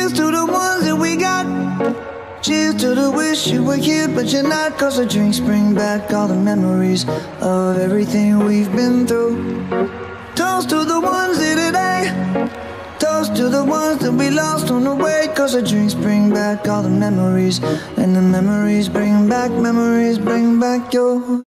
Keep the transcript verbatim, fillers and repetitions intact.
Cheers to the ones that we got. Cheers to the wish you were here but you're not. Cause the drinks bring back all the memories of everything we've been through. Toast to the ones here today. Toast to the ones that we lost on the way. Cause the drinks bring back all the memories, and the memories bring back, memories bring back your